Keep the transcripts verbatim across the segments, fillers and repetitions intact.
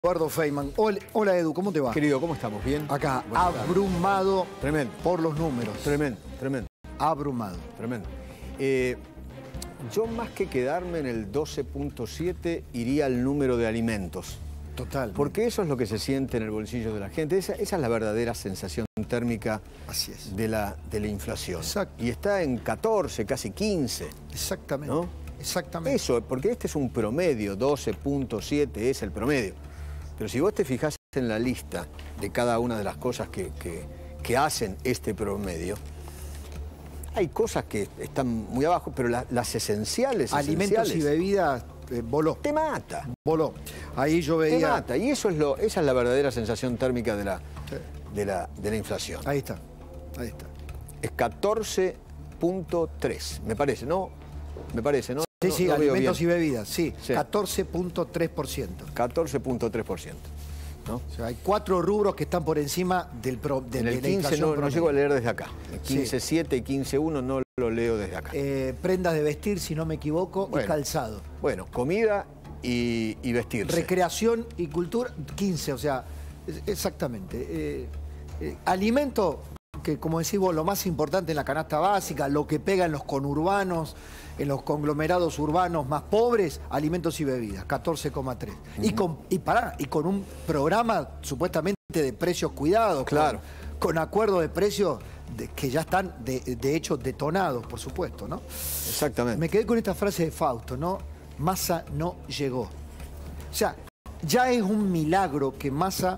Eduardo Feynman. Hola, hola, Edu, ¿cómo te va? Querido, ¿cómo estamos? ¿Bien? Acá, Buenas abrumado tardes. Tremendo. por los números. Tremendo, tremendo. Abrumado. Tremendo. Eh, yo más que quedarme en el doce punto siete iría al número de alimentos. Total. Porque eso es lo que se siente en el bolsillo de la gente. Esa, esa es la verdadera sensación térmica Así es. de la, de la inflación. Exacto. Y está en catorce, casi quince. Exactamente. ¿No? Exactamente. Eso, porque este es un promedio, doce punto siete es el promedio. Pero si vos te fijás en la lista de cada una de las cosas que, que, que hacen este promedio, hay cosas que están muy abajo, pero la, las esenciales, Alimentos esenciales, y bebidas, eh, voló. te mata. Voló. Ahí yo veía... Te mata. Y eso es lo, esa es la verdadera sensación térmica de la, Sí. de la, de la inflación. Ahí está. Ahí está. Es catorce punto tres, me parece, ¿no? Me parece, ¿no? Sí, No, sí, no veo alimentos bien. y bebidas, sí. Sí. catorce punto tres por ciento. catorce punto tres por ciento. ¿No? O sea, hay cuatro rubros que están por encima del pro, de, En de el la quince inflación no, no promedio. llego a leer desde acá. El Sí. quince punto siete y quince punto uno no lo leo desde acá. Eh, prendas de vestir, si no me equivoco, Bueno. y calzado. Bueno, comida y, y vestirse. Recreación y cultura, quince, o sea, es- exactamente. Eh, eh, alimento, que como decís vos, lo más importante en la canasta básica, lo que pega en los conurbanos, en los conglomerados urbanos más pobres, alimentos y bebidas, catorce coma tres. Y con y pará, y con un programa supuestamente de precios cuidados, Claro. con, con acuerdos de precios de- que ya están de, de hecho detonados, por supuesto, ¿no? Exactamente. Me quedé con esta frase de Fausto, ¿no? Massa no llegó. O sea, ya es un milagro que Massa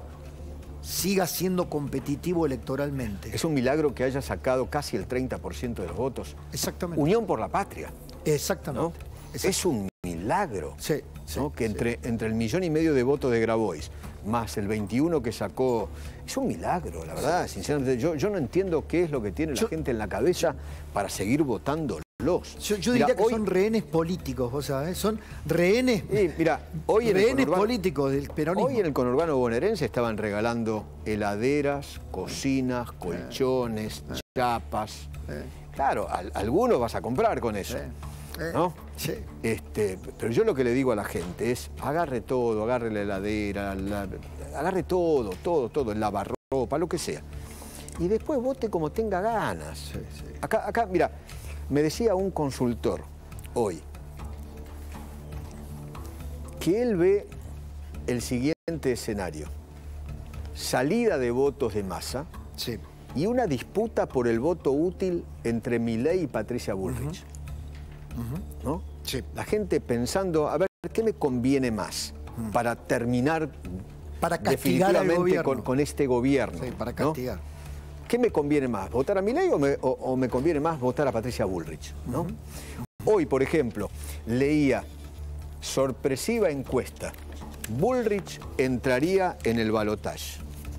siga siendo competitivo electoralmente. Es un milagro que haya sacado casi el treinta por ciento de los votos. Exactamente. Unión por la Patria, Exactamente. ¿no? Exact- Es un milagro. Sí, sí, ¿no? Que sí. entre, entre el millón y medio de votos de Grabois, más el veintiuno que sacó, es un milagro, la verdad, sinceramente. Yo, yo no entiendo qué es lo que tiene Yo- la gente en la cabeza para seguir votándolos. Yo, yo Mirá, diría que hoy- son rehenes políticos, vos sabés, son rehenes, Sí, mira, hoy en el rehenes conurbano- políticos del peronismo. Hoy en el conurbano bonaerense estaban regalando heladeras, cocinas, colchones, chapas. Eh. Claro, al- algunos vas a comprar con eso, Eh, eh, ¿no? sí. Este, pero yo lo que le digo a la gente es, agarre todo, agarre la heladera, la- agarre todo, todo, todo, el lavarropa, lo que sea. Y después vote como tenga ganas. Sí, sí. Acá, acá, mira, me decía un consultor hoy que él ve el siguiente escenario. Salida de votos de Massa Sí. y una disputa por el voto útil entre Milei y Patricia Bullrich. ¿No? Sí. La gente pensando, a ver, ¿qué me conviene más para terminar Para castigar al definitivamente gobierno. con, con este gobierno? Sí, para ¿no? castigar. ¿Qué me conviene más? ¿Votar a Milei o me, o, o me conviene más votar a Patricia Bullrich? ¿No? Hoy, por ejemplo, leía sorpresiva encuesta. Bullrich entraría en el balotaje.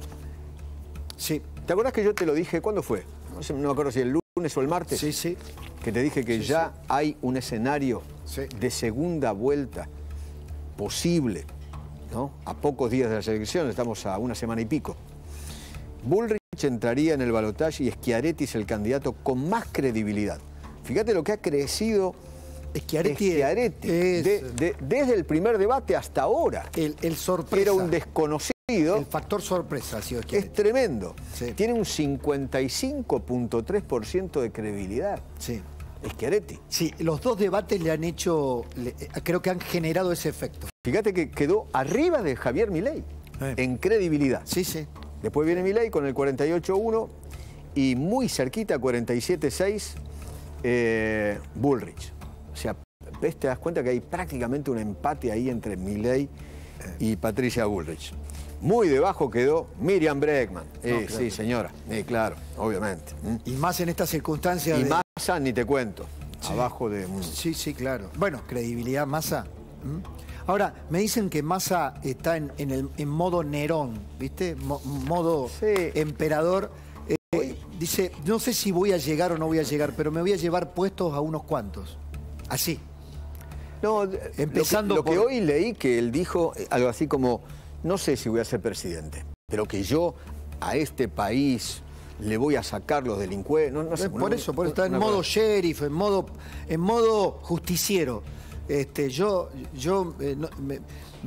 Sí, ¿Te acordás que yo te lo dije? ¿Cuándo fue? No sé, no me acuerdo si el lunes o el martes. sí, sí. Que te dije que Sí, ya hay un escenario Sí. de segunda vuelta posible, ¿no? A pocos días de las elecciones, estamos a una semana y pico. Bullrich entraría en el balotaje y Schiaretti es el candidato con más credibilidad. Fíjate lo que ha crecido Schiaretti Schiaretti es- de- de- desde el primer debate hasta ahora. El, el sorpresa. Era un desconocido. El factor sorpresa ha sido Schiaretti. Es tremendo. Sí. Tiene un cincuenta y cinco punto tres por ciento de credibilidad. Sí. Schiaretti. Sí, los dos debates le han hecho, le- creo que han generado ese efecto. Fíjate que quedó arriba de Javier Milei Eh. en credibilidad. Sí, sí. Después viene Milei con el cuarenta y ocho uno y muy cerquita, cuarenta y siete seis, eh, Bullrich. O sea, ves, te das cuenta que hay prácticamente un empate ahí entre Milei y Patricia Bullrich. Muy debajo quedó Miriam Bregman. Eh, claro. Sí, señora. Eh, claro, obviamente. ¿Mm? Y más en estas circunstancias. Y de- Massa, ni te cuento. Abajo de... mm, Sí, sí, claro. Bueno, credibilidad, Massa. ¿Mm? Ahora, me dicen que Massa está en, en el, en modo Nerón, ¿viste? Mo- modo Sí. emperador. Eh, dice, no sé si voy a llegar o no voy a llegar, pero me voy a llevar puestos a unos cuantos. Así. No, Empezando lo que, lo que por- hoy leí que él dijo eh, algo así como, no sé si voy a ser presidente, pero que yo a este país le voy a sacar los delincuentes. No, no sé, Eh, por una- eso, por eso está en una modo cosa. sheriff, en modo, en modo justiciero. Este, yo, yo eh, no- me, me-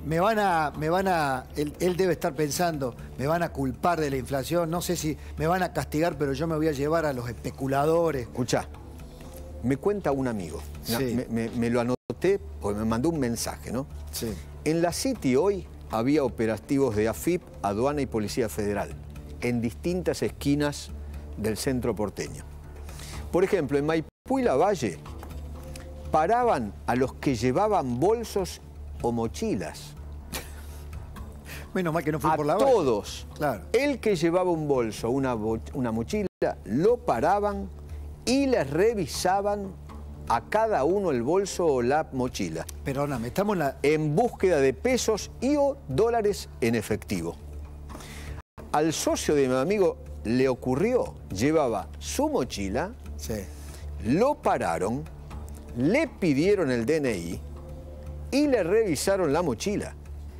me van a, me van a, él, él debe estar pensando, me van a culpar de la inflación, no sé si me van a castigar, pero yo me voy a llevar a los especuladores. Escuchá, me cuenta un amigo, Sí. me, me- me lo anoté porque me mandó un mensaje, ¿no? Sí. En la City hoy había operativos de A F I P, Aduana y Policía Federal en distintas esquinas del centro porteño. Por ejemplo, en Maipú y Lavalle paraban a los que llevaban bolsos o mochilas. Menos mal que no fui A por la valle. todos. Claro. El que llevaba un bolso, una, bo- una mochila, lo paraban y les revisaban a cada uno el bolso o la mochila, Perdóname, estamos en la... en búsqueda de pesos y o dólares en efectivo. Al socio de mi amigo le ocurrió, llevaba su mochila, Sí. lo pararon, le pidieron el D N I y le revisaron la mochila.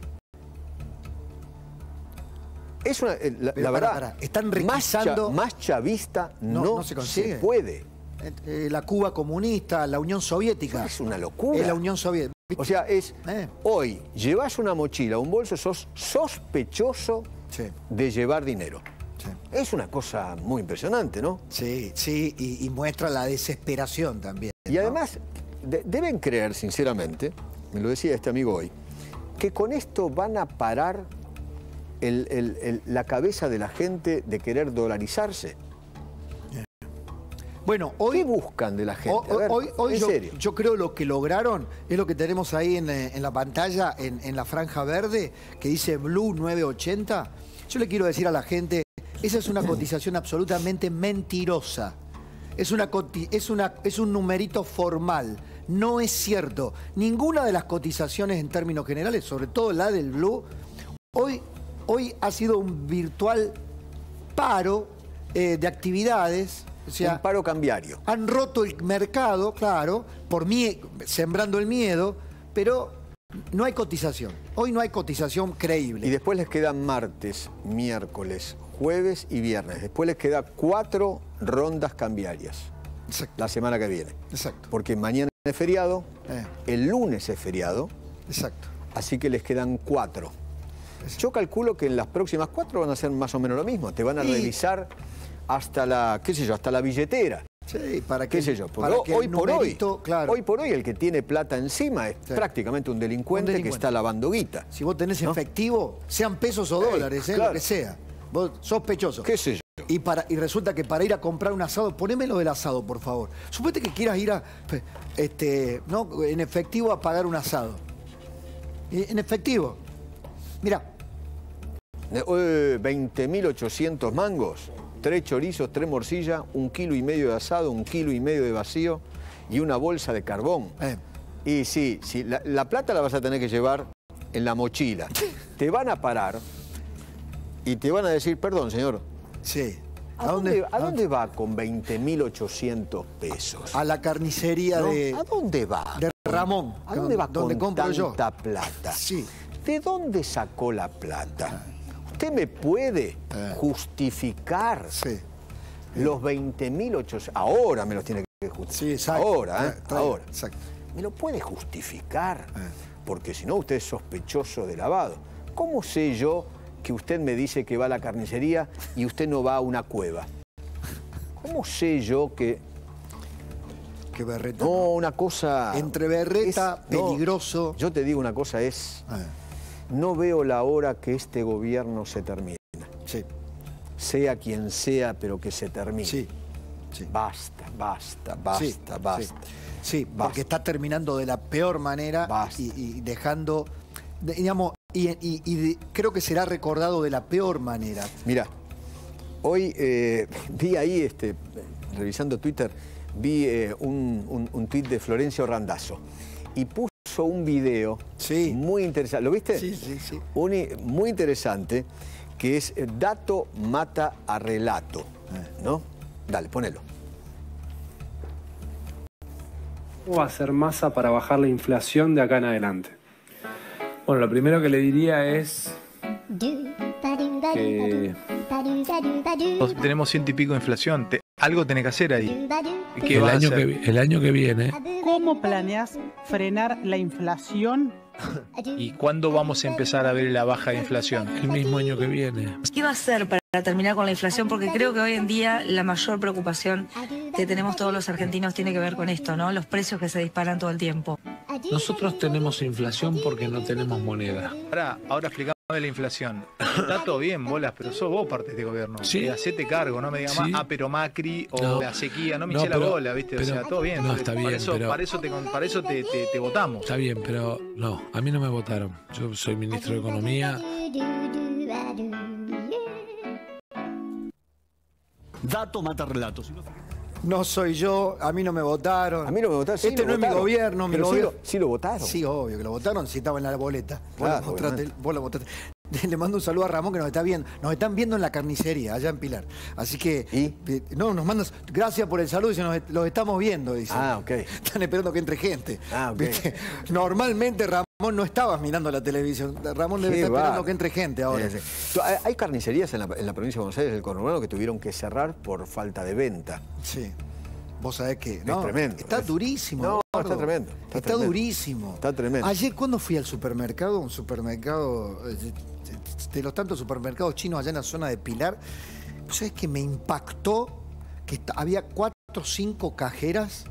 Es una, eh, la, Pero la pará, verdad, pará, están más, cha- requisando- más chavista No, no, no se consigue. puede. Eh, la Cuba comunista, la Unión Soviética. Es una locura. Es la Unión Soviética. O sea, es, Eh. hoy llevas una mochila, un bolso, sos sospechoso Sí. de llevar dinero. Sí. Es una cosa muy impresionante, ¿no? Sí, sí, y, y muestra la desesperación también. Y ¿no? además, de- deben creer, sinceramente, me lo decía este amigo hoy, que con esto van a parar el- el- el- la cabeza de la gente de querer dolarizarse. Bueno, ¿Qué hoy, buscan de la gente? hoy, A ver, hoy, hoy en yo, serio. yo creo lo que lograron es lo que tenemos ahí en, eh, en la pantalla, en, en la franja verde, que dice Blue nueve ochenta. Yo le quiero decir a la gente, esa es una cotización absolutamente mentirosa. Es, una, coti- es, una, es un numerito formal. No es cierto. Ninguna de las cotizaciones en términos generales, sobre todo la del Blue, hoy, hoy ha sido un virtual paro eh, de actividades. O sea, un paro cambiario. han roto el mercado, claro, por mie- sembrando el miedo, pero no hay cotización. Hoy no hay cotización creíble. Y después les quedan martes, miércoles, jueves y viernes. Después les queda cuatro rondas cambiarias Exacto, la semana que viene. exacto, Porque mañana es feriado, Eh. el lunes es feriado, exacto. así que les quedan cuatro. Yo calculo que en las próximas cuatro van a ser más o menos lo mismo. Te van a Y- revisar hasta la, qué sé yo, hasta la billetera. Sí, para que, ¿Qué sé yo? Porque para que hoy el por hoy, numerito, claro, hoy por hoy el que tiene plata encima es Sí. prácticamente un delincuente, Un que delincuente. está lavando guita. si vos tenés ¿no? efectivo, sean pesos o Eh, dólares, eh, claro. lo que sea, vos sospechoso. ¿Qué sé yo? Y, para, y resulta que para ir a comprar un asado, ponémelo del asado, por favor. Suponete que quieras ir a, este, ¿no? en efectivo a pagar un asado. Y en efectivo. Mira, Eh, veinte mil ochocientos mangos, tres chorizos, tres morcillas, un kilo y medio de asado, un kilo y medio de vacío y una bolsa de carbón. eh, Y sí, sí la, la plata la vas a tener que llevar en la mochila. Te van a parar y te van a decir, perdón, señor, sí. ¿a, dónde, ¿a dónde va con veinte mil ochocientos pesos? A la carnicería ¿No? de, ¿A dónde va? de Ramón. ¿A dónde va donde con compro yo? tanta plata? Sí. ¿De dónde sacó la plata? ¿Usted me puede Eh. justificar Sí. los veinte mil ochocientos? Ahora me los tiene que justificar. Sí, exacto. Ahora, ¿eh? Tra- traiga, Ahora. exacto. ¿Me lo puede justificar? Eh. Porque si no, usted es sospechoso de lavado. ¿Cómo sé yo que usted me dice que va a la carnicería y usted no va a una cueva? ¿Cómo sé yo que... Que berreta. No, una cosa... Entre berreta, es- no, peligroso. yo te digo una cosa, es... Eh, No veo la hora que este gobierno se termine. sí, Sea quien sea, pero que se termine. sí, sí. Basta, basta, basta, Sí, basta. Sí, sí, Basta. porque está terminando de la peor manera Basta. y, y dejando, de- digamos, y, y- y de- creo que será recordado de la peor manera. Mira, hoy eh, vi ahí, este, revisando Twitter, vi eh, un, un, un tuit de Florencio Randazzo y puso un video Sí. muy interesante. ¿Lo viste? Sí, sí, sí. Un i- muy interesante que es eh, Dato mata a relato, Eh. ¿no? Dale, ponelo. ¿Cómo va a ser Massa para bajar la inflación de acá en adelante? Bueno, lo primero que le diría es que Nosotros tenemos ciento y pico de inflación. Te- algo tenés que hacer ahí. ¿Qué El vas a año, hacer? que, vi- el año que viene, ¿Cómo planeas frenar la inflación? ¿Y cuándo vamos a empezar a ver la baja de inflación? el mismo año que viene. ¿Qué va a hacer para terminar con la inflación? Porque creo que hoy en día la mayor preocupación que tenemos todos los argentinos tiene que ver con esto, ¿no? Los precios que se disparan todo el tiempo. Nosotros tenemos inflación porque no tenemos moneda. Ahora, ahora explicame la inflación. Está todo bien, bolas, pero sos vos parte de este gobierno. Sí. Eh, hacete cargo, no me digas Sí. más, ah, pero Macri o No. la sequía, no me No, eché la pero- bola, ¿viste? O pero- sea, todo bien. no, está para bien, eso, pero- para eso, te, para eso te, te- te votamos. Está bien, pero no, a mí no me votaron. Yo soy ministro de Economía. Dato mata relatos. No soy yo, a mí no me votaron. A mí no me votaron. sí, Este me no es mi votaron. gobierno, mi Pero sí gobierno. lo, sí lo votaron. Sí, obvio que lo votaron si estaba en la boleta. Vos, Claro, lo mostraste, obviamente. vos lo votaste. Le mando un saludo a Ramón que nos está viendo. Nos están viendo en la carnicería, allá en Pilar. Así que. ¿Y? eh, No, nos mandan. Gracias por el saludo, dice, nos, los estamos viendo, dice. Ah, ok. Están esperando que entre gente. Ah, ok. ¿Viste? Normalmente Ramón no estabas mirando la televisión. Ramón debe Qué estar esperando bárbaro. que entre gente ahora. Sí, sí. Hay- Hay carnicerías en la, en la provincia de Buenos Aires, del conurbano, que tuvieron que cerrar por falta de venta. Sí. Vos sabés que. No, tremendo, Está es- durísimo. No, Eduardo. está tremendo, Está, está tremendo. durísimo. Está tremendo. Ayer, cuando fui al supermercado, un supermercado. eh, de- de los tantos supermercados chinos allá en la zona de Pilar, ¿vos sabés que me impactó que esta- había cuatro o cinco cajeras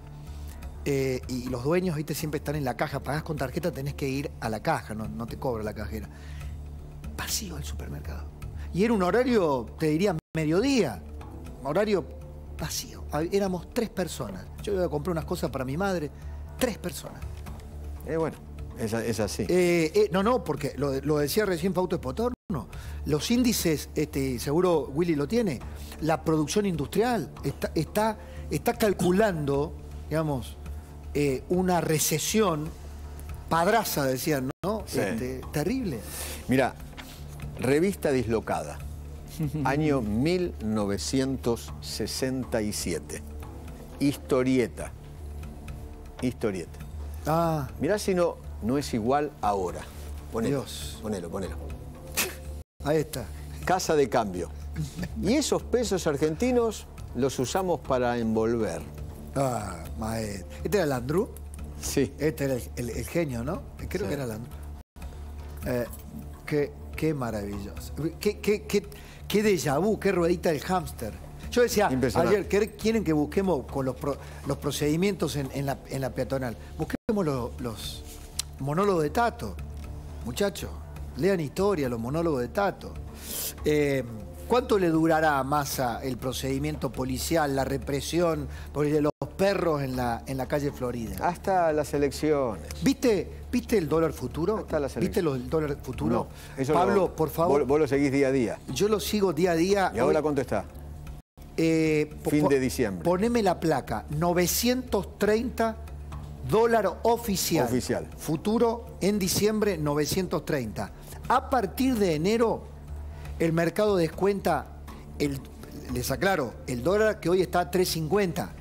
eh, y los dueños, viste, siempre están en la caja? Pagás con tarjeta, tenés que ir a la caja, no, no te cobra la cajera. Vacío el supermercado. Y era un horario, te diría, mediodía. Horario vacío. Hab- Éramos tres personas. Yo iba a comprar unas cosas para mi madre. Tres personas. Eh, bueno, es, es así. Eh, eh, no, no, porque lo, lo decía recién Fausto Espotorno. Los índices, este, seguro Willy lo tiene, la producción industrial está, está, está calculando, digamos, eh, una recesión padraza, decían, ¿no? Sí. Este, terrible. Mira, revista dislocada, año mil novecientos sesenta y siete. Historieta. Historieta. Ah, Mirá si no, no es igual ahora. Ponelo, Dios. ponelo, ponelo. ahí está. Casa de cambio. Y esos pesos argentinos los usamos para envolver. Ah, maestro. Este era Landru. Sí. Este era el, el- el genio, ¿no? Creo Sí. que era Landru. Eh, qué, qué maravilloso. Qué, qué, qué, qué déjà vu, qué ruedita del hámster. Yo decía Impresionante. ayer, ¿qué- quieren que busquemos con los, pro- los procedimientos en, en la, en la peatonal? Busquemos lo- los monólogos de Tato. Muchachos, lean historia, los monólogos de Tato. Eh, ¿Cuánto le durará a Massa el procedimiento policial, la represión por el de los perros en la, en la calle Florida? Hasta las elecciones. ¿Viste, ¿Viste el dólar futuro? Hasta la ¿Viste selección. lo- el dólar futuro? No, eso Pablo, lo- por favor. Vos, vos lo seguís día a día. Yo lo sigo día a día. ¿Y ahora Hoy, cuánto está? eh, po- Fin po- de diciembre. Poneme la placa. novecientos treinta dólar oficial. Oficial. Futuro en diciembre, novecientos treinta. A partir de enero, el mercado descuenta, el, les aclaro, el dólar que hoy está a tres cincuenta.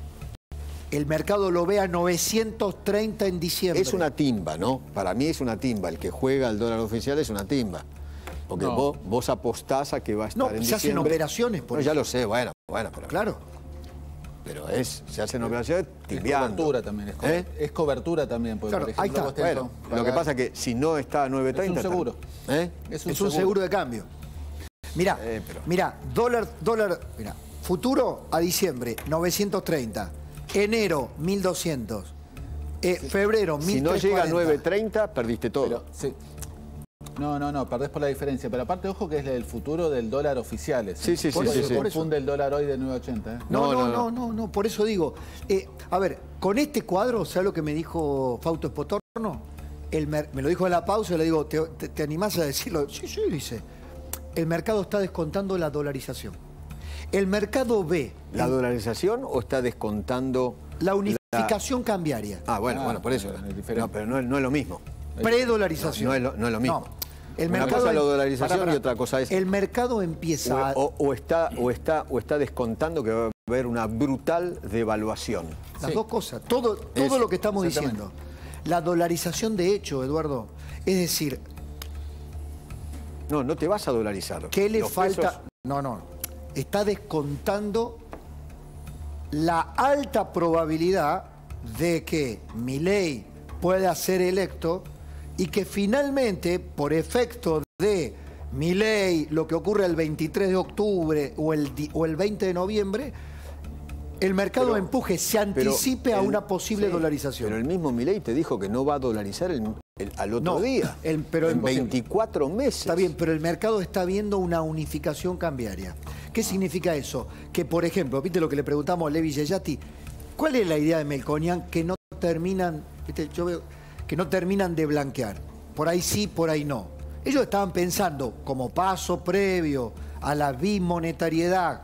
El mercado lo ve a novecientos treinta en diciembre. Es una timba, ¿no? Para mí es una timba. El que juega al dólar oficial es una timba. Porque No. vos, vos apostás a que va a estar No, en se hacen diciembre. operaciones por No, eso. ya lo sé, bueno, bueno, pero, Claro. pero es, se hacen operaciones Es timbiando. cobertura también. Es, co- ¿Eh? es cobertura también. Porque, Claro, por ejemplo, ahí está. vos tenés Bueno, que lo que pagar- pasa es que si no está a nueve treinta... Es un seguro. ¿Eh? Es un, Es un seguro de cambio. Mirá, Eh, pero- mirá, dólar, dólar, mirá, futuro a diciembre, novecientos treinta. Enero, mil doscientos. Eh, febrero, Si no mil trescientos llega a cuarenta. nueve treinta, perdiste todo. Pero, sí. No, no, no, perdés por la diferencia. Pero aparte, ojo que es el futuro del dólar oficial. ese. Sí, sí, sí, Por sí, eso sí. se confunde el dólar hoy de nueve ochenta. ¿eh? No, No, no, no, no, no, no, por eso digo. eh, a ver, con este cuadro, ¿sabes lo que me dijo Fausto Espotorno? El mer- me lo dijo en la pausa y le digo, ¿te, te, te animás a decirlo? Sí, sí, dice. El mercado está descontando la dolarización. El mercado ve ¿La el- dolarización o está descontando...? la unificación cambiaria. Ah, bueno, Ah, bueno, por eso. es diferente. No, pero no, es- no es lo mismo. Predolarización. No, no es lo- no es lo mismo. No. El Una mercado cosa es la em- dolarización pará, pará. y otra cosa es... El mercado empieza a... O, o- o está, o, está, o está descontando que va a haber una brutal devaluación. Las Sí. dos cosas. Todo, todo Eso, lo que estamos exactamente. diciendo. La dolarización de hecho, Eduardo. Es decir, No, no te vas a dolarizar. ¿qué le Los falta? pesos- No, no. Está descontando la alta probabilidad de que Milei pueda ser electo y que finalmente, por efecto de Milei, lo que ocurre el veintitrés de octubre o el, o el veinte de noviembre, el mercado pero, empuje, se anticipe a el, una posible sí, dolarización. Pero el mismo Milei te dijo que no va a dolarizar el, el, al otro no, día, el, pero en veinticuatro meses. Está bien, pero el mercado está viendo una unificación cambiaria. ¿Qué significa eso? Que, por ejemplo, viste lo que le preguntamos a Levi Yeyati, ¿cuál es la idea de Melconian que no terminan, viste, yo veo, que no terminan de blanquear? Por ahí sí, por ahí no. Ellos estaban pensando, como paso previo a la bimonetariedad,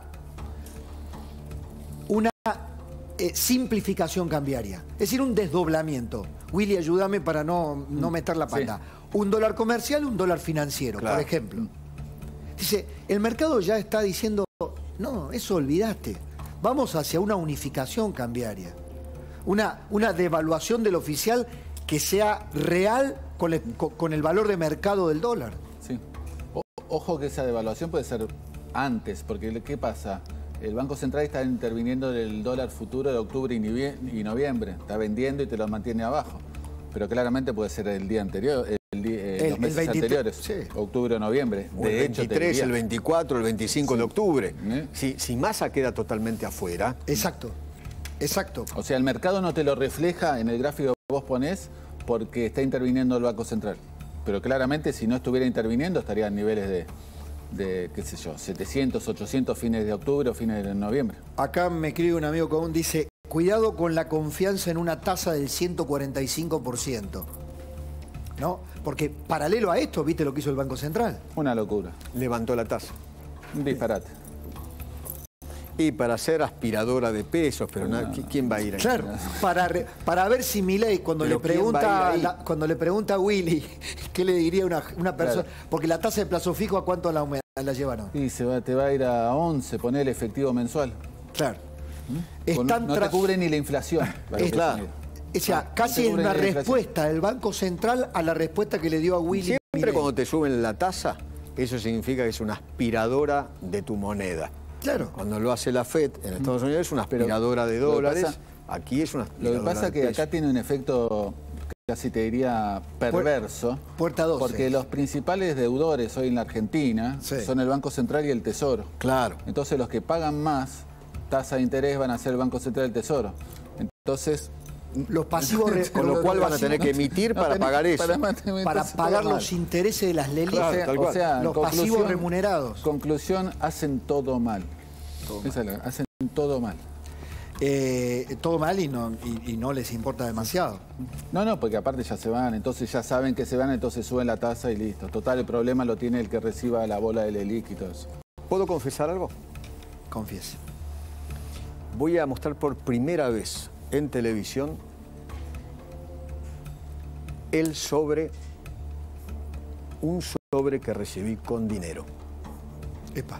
una eh, simplificación cambiaria, es decir, un desdoblamiento. Willy, ayúdame para no, no meter la pata. Sí. Un dólar comercial, un dólar financiero, claro, por ejemplo. Dice, el mercado ya está diciendo, no, eso olvidaste. Vamos hacia una unificación cambiaria. Una, una devaluación del oficial que sea real con el, con el valor de mercado del dólar. Sí. O, ojo que esa devaluación puede ser antes, porque ¿qué pasa? El Banco Central está interviniendo el dólar futuro de octubre y noviembre. Está vendiendo y te lo mantiene abajo. Pero claramente puede ser el día anterior, el día, eh, el, los meses el veintitrés, anteriores, sí. Octubre o noviembre. O de el hecho, veintitrés, el veinticuatro, el veinticinco sí. de octubre. ¿Eh? Si, si Massa queda totalmente afuera. Exacto, exacto. O sea, el mercado no te lo refleja en el gráfico que vos ponés porque está interviniendo el Banco Central. Pero claramente si no estuviera interviniendo estaría a niveles de... de, qué sé yo, setecientos, ochocientos fines de octubre o fines de noviembre. Acá me escribe un amigo común, dice, cuidado con la confianza en una tasa del ciento cuarenta y cinco por ciento. ¿No? Porque paralelo a esto, ¿viste lo que hizo el Banco Central? Una locura. Levantó la tasa. Un disparate. Y para ser aspiradora de pesos, pero no, ¿quién va a ir ahí? Claro, para, para ver si Milei, cuando le pregunta la, cuando le pregunta a Willy, ¿qué le diría una, una persona? Claro. Porque la tasa de plazo fijo, ¿a cuánto la, la llevaron? Sí, se va, te va a ir a once, poner el efectivo mensual. Claro. ¿Mm? Están no te cubre ni la inflación. Es, claro. O sea, casi no una respuesta del Banco Central a la respuesta que le dio a Willy. Siempre Milei. Cuando te suben la tasa, eso significa que es una aspiradora de tu moneda. Claro. Cuando lo hace la Fed en Estados Unidos es una aspiradora Pero de dólares, pasa, aquí es una aspiradora. Lo que pasa es que peso. Acá tiene un efecto, casi te diría, perverso. Puerta doce. Porque los principales deudores hoy en la Argentina sí. son el Banco Central y el Tesoro. Claro. Entonces los que pagan más tasa de interés van a ser el Banco Central y el Tesoro. Entonces... Los pasivos... Con lo cual van a tener que emitir no, para no, pagar eso. Para, para pagar los intereses de las L E L I F. Claro, o sea, los pasivos remunerados. Conclusión, hacen todo mal. Todo mal. La, hacen todo mal. Eh, todo mal y no, y, y no les importa demasiado. No, no, porque aparte ya se van, entonces ya saben que se van, entonces suben la tasa y listo. Total, el problema lo tiene el que reciba la bola del L E L I C y todo eso. ¿Puedo confesar algo? Confiese. Voy a mostrar por primera vez en televisión el sobre, un sobre que recibí con dinero. Epa.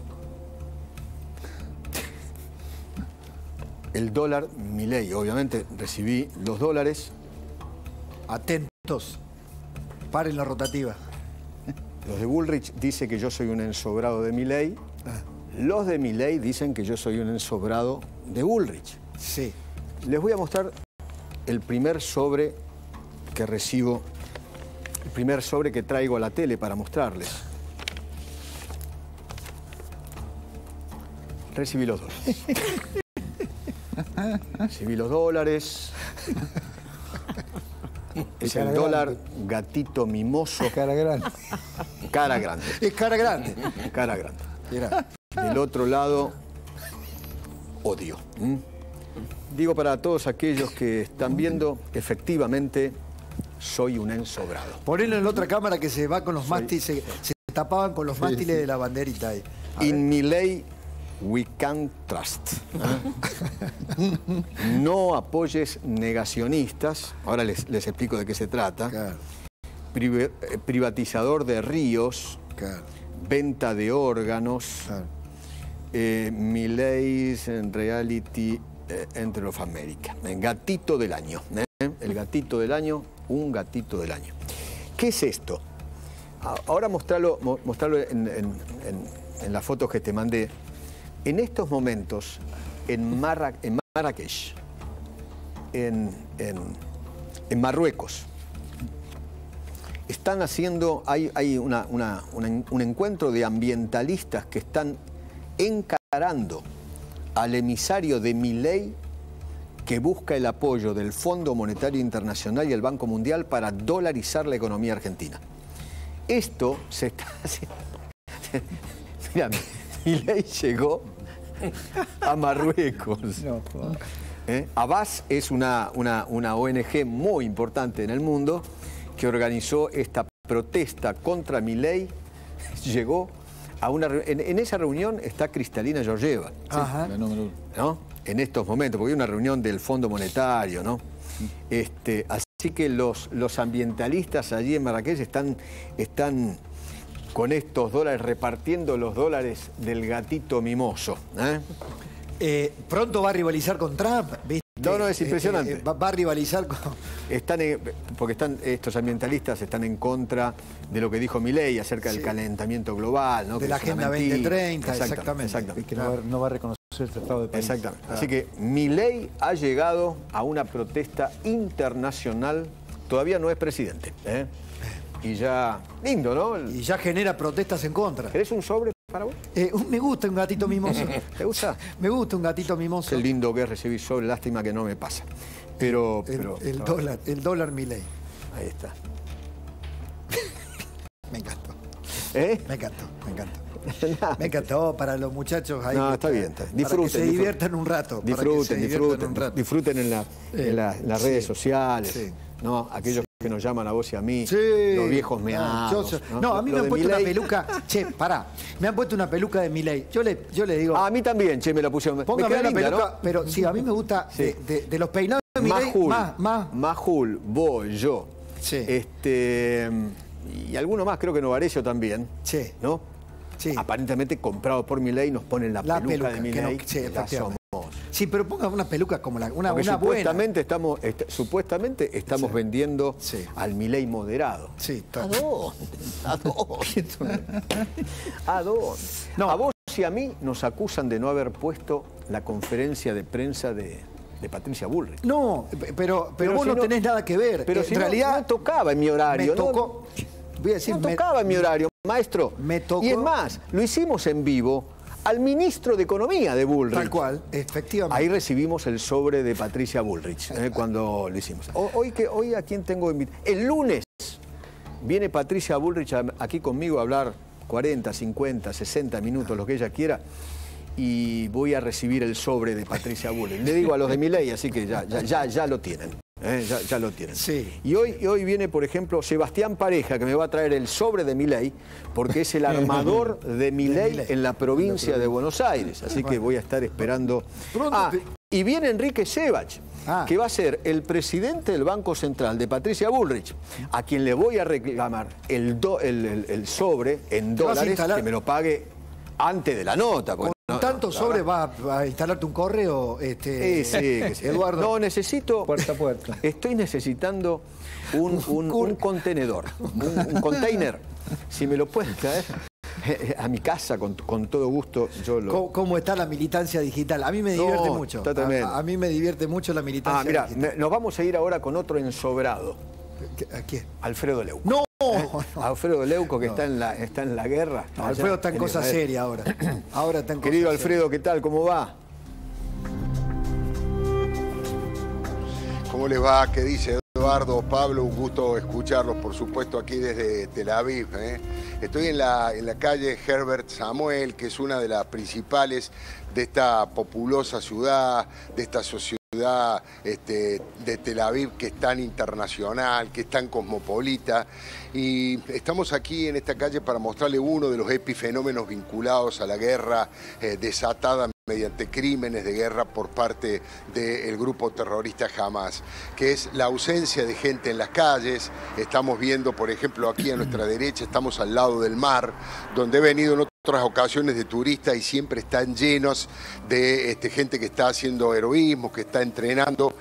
El dólar Milei, obviamente recibí los dólares. Atentos, paren la rotativa. Los de Bullrich dicen que yo soy un ensobrado de Milei. Ah. Los de Milei dicen que yo soy un ensobrado de Bullrich. Sí. Les voy a mostrar el primer sobre que recibo, el primer sobre que traigo a la tele para mostrarles. Recibí los dólares. Recibí los dólares. Es el dólar gatito mimoso. Cara grande. Cara grande. Es cara grande. Cara grande. Mira. Del otro lado, odio. ¿Mm? Digo para todos aquellos que están viendo, efectivamente, soy un ensobrado. Ponelo en la otra cámara que se va con los soy... mástiles, se, se tapaban con los sí, mástiles sí. de la banderita ahí. A In Milei we can't trust. ¿Eh? No apoyes negacionistas. Ahora les, les explico de qué se trata. Claro. Pri privatizador de ríos. Claro. Venta de órganos. Claro. Eh, Milei's en reality eh, entre los América. Gatito del año. ¿eh? El gatito del año, un gatito del año. ¿Qué es esto? Ahora mostrarlo, mostrarlo en, en, en, en las fotos que te mandé. En estos momentos, en, Marra, en Marrakech, en, en, en Marruecos. Están haciendo, hay, hay una, una, una, un encuentro de ambientalistas que están encarando al emisario de Milei que busca el apoyo del Fondo Monetario Internacional y el Banco Mundial para dolarizar la economía argentina. Esto se está haciendo... Mira, Milei llegó a Marruecos. ¿Eh? Abbas es una, una, una O N G muy importante en el mundo que organizó esta protesta contra Milei. Llegó a una... En, en esa reunión está Cristalina Georgieva. Sí, la número uno. ¿No? En estos momentos, porque hay una reunión del Fondo Monetario, ¿no? Este, así que los, los ambientalistas allí en Marrakech están, están con estos dólares, repartiendo los dólares del gatito mimoso. ¿eh? Eh, pronto va a rivalizar con Trump, ¿viste? No, no, es impresionante. Eh, eh, va, va a rivalizar con... Están en, porque están, estos ambientalistas están en contra de lo que dijo Milei acerca del Sí. calentamiento global, ¿no? De Que la es una Agenda mentira. veinte treinta, Exactamente, exactamente. exactamente. Que no va, no va a reconocer el Tratado de París. Exactamente. Ah. Así que Milei ha llegado a una protesta internacional. Todavía no es presidente. ¿eh? Y ya... Lindo, ¿no? Y ya genera protestas en contra. ¿Querés un sobre para vos? Eh, un- me gusta un gatito mimoso. ¿Te gusta? Me gusta un gatito mimoso. Qué lindo que es recibir sobre. Lástima que no me pasa. Pero... El, pero el dólar, el dólar Milei. Ahí está. Me encantó. ¿Eh? Me encantó, me encantó. Me encantó para los muchachos ahí. No, que- está bien. Está bien. para Disfruten. que se disfruten. diviertan un rato. para que se Disfruten, diviertan disfruten. un rato. Disfruten en, la- en la- en las sí, redes sociales. sí. ¿No? Aquellos que nos llaman a vos y a mí. Sí. Los viejos No, meados. yo- ¿no? no, a mí Lo me han de puesto una Milei- peluca. Che, pará. Me han puesto una peluca de Milei. Yo le, yo le digo, Ah, a mí también, che, me la pusieron. Me póngame queda una linda, peluca. ¿no? Pero sí, a mí me gusta Sí. de, de- de los peinados de Milei. Majul, Más, más. Majul, vos, yo. Sí. Este, y alguno más, creo que Novarecio también. Sí. ¿No? Sí. Aparentemente comprado por Milei, nos ponen la, La peluca, peluca, de que Milei. no- sí, la efectivamente. somos. Sí, pero póngame una peluca como la, una, Porque una buena. supuestamente estamos, est- supuestamente estamos Sí. vendiendo Sí. al Milei moderado. Sí, ¿A está- dónde? ¿A dónde? ¿A dónde? No. A vos y a mí nos acusan de no haber puesto la conferencia de prensa de, de Patricia Bullrich. No, pero, pero, Pero vos si no no- tenés nada que ver. Pero en si no- realidad no, tocaba en mi horario. me ¿no? tocó. Voy a decir, No me- tocaba en mi horario, maestro. Me tocó- Y es más, lo hicimos en vivo al ministro de Economía de Bullrich. tal cual, efectivamente. Ahí recibimos el sobre de Patricia Bullrich eh, cuando lo hicimos. O- Hoy, que, hoy a quién tengo invitado. El lunes viene Patricia Bullrich a- aquí conmigo a hablar cuarenta, cincuenta, sesenta minutos, lo que ella quiera. Y voy a recibir el sobre de Patricia Bullrich. Le digo a los de Milei, así que ya, ya, ya, ya lo tienen. eh, ya, ya lo tienen. Sí. Y hoy, y hoy viene, por ejemplo, Sebastián Pareja, que me va a traer el sobre de Milei, porque es el armador de Milei Milei. en la provincia de Buenos Aires. Así que voy a estar esperando. Pronto Ah, te- y viene Enrique Sebach, Ah. que va a ser el presidente del Banco Central de Patricia Bullrich, a quien le voy a reclamar el, do- el, el- el sobre en ¿Te vas a dólares instalar? que me lo pague antes de la nota. porque Con no- tanto la sobre verdad- va a instalarte un correo, este, Sí, sí, que sí. Eduardo. No, necesito. Puerta a puerta. Estoy necesitando un, un- un contenedor, un, un container. Si me lo pueden traer eh, a mi casa con, con todo gusto, yo lo. ¿Cómo, cómo está la militancia digital? A mí me No, divierte mucho. está tremendo. A, a mí me divierte mucho la militancia Ah, mira, digital. me- nos vamos a ir ahora con otro ensobrado, ¿A quién? Alfredo Leuco. No, ¿Eh? no. Alfredo Leuco, que está, en la, está en la guerra. No, allá Alfredo está en cosas Israel. serias ahora. Ahora está en Querido cosas Alfredo, ¿qué tal? ¿Cómo va? ¿Cómo les va? ¿Qué dice Eduardo, Pablo? Un gusto escucharlos, por supuesto, aquí desde Tel Aviv. ¿eh? Estoy en la, en la calle Herbert Samuel, que es una de las principales de esta populosa ciudad, de esta sociedad este, de Tel Aviv, que es tan internacional, que es tan cosmopolita. Y estamos aquí en esta calle para mostrarle uno de los epifenómenos vinculados a la guerra eh, desatada mediante crímenes de guerra por parte del grupo terrorista Hamas, que es la ausencia de gente en las calles. Estamos viendo, por ejemplo, aquí a nuestra derecha, estamos al lado del mar, donde he venido en otras ocasiones de turistas y siempre están llenos de este, gente que está haciendo heroísmo, que está entrenando.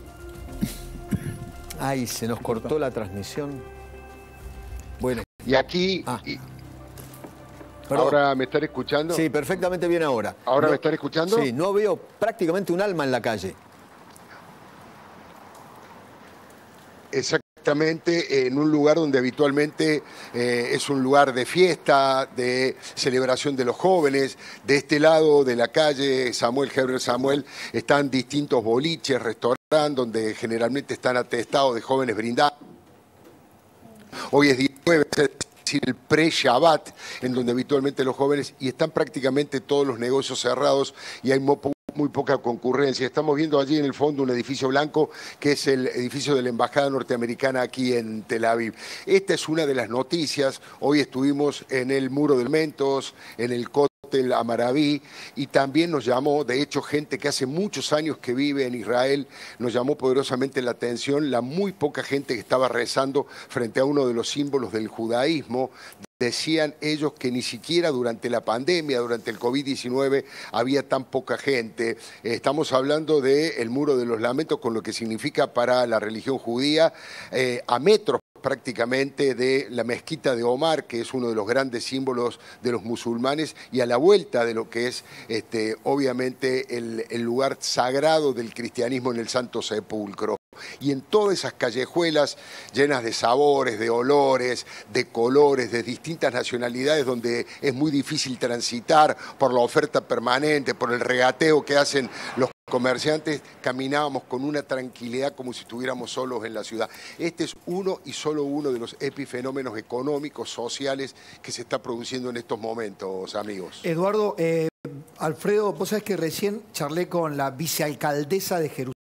Ay, se nos cortó la transmisión. Bueno, Y aquí... Ah. y- perdón. ¿Ahora me están escuchando? Sí, perfectamente bien ahora. ¿Ahora no, me están escuchando? Sí, no veo prácticamente un alma en la calle. Exactamente, en un lugar donde habitualmente eh, es un lugar de fiesta, de celebración de los jóvenes. De este lado de la calle Samuel Herbert Samuel están distintos boliches, restaurantes, donde generalmente están atestados de jóvenes brindando. Hoy es diecinueve, es decir, el pre-Shabbat, en donde habitualmente los jóvenes, y están prácticamente todos los negocios cerrados y hay muy, muy poca concurrencia. Estamos viendo allí en el fondo un edificio blanco que es el edificio de la Embajada Norteamericana aquí en Tel Aviv. Esta es una de las noticias. Hoy estuvimos en el Muro de Elementos, en el Kotel Amaraví, y también nos llamó, de hecho, gente que hace muchos años que vive en Israel, nos llamó poderosamente la atención la muy poca gente que estaba rezando frente a uno de los símbolos del judaísmo. Decían ellos que ni siquiera durante la pandemia, durante el COVID diecinueve, había tan poca gente. Estamos hablando del Muro de los Lamentos, con lo que significa para la religión judía, eh, a metros prácticamente de la mezquita de Omar, que es uno de los grandes símbolos de los musulmanes, y a la vuelta de lo que es este, obviamente el, el lugar sagrado del cristianismo en el Santo Sepulcro. Y en todas esas callejuelas llenas de sabores, de olores, de colores, de distintas nacionalidades, donde es muy difícil transitar por la oferta permanente, por el regateo que hacen los comerciantes, caminábamos con una tranquilidad como si estuviéramos solos en la ciudad. Este es uno y solo uno de los epifenómenos económicos, sociales que se está produciendo en estos momentos, amigos. Eduardo, eh, Alfredo, vos sabés que recién charlé con la vicealcaldesa de Jerusalén.